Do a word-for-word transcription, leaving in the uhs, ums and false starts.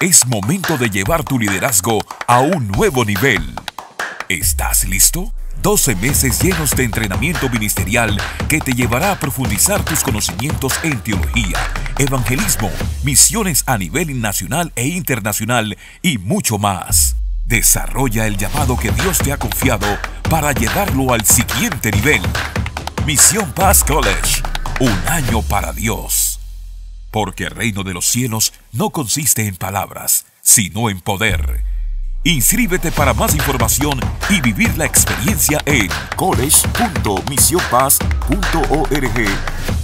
Es momento de llevar tu liderazgo a un nuevo nivel. ¿Estás listo? doce meses llenos de entrenamiento ministerial que te llevará a profundizar tus conocimientos en teología, evangelismo, misiones a nivel nacional e internacional y mucho más. Desarrolla el llamado que Dios te ha confiado para llevarlo al siguiente nivel. Misión Paz College, un año para Dios. Porque el reino de los cielos no consiste en palabras, sino en poder. Inscríbete para más información y vivir la experiencia en college punto mision paz punto org.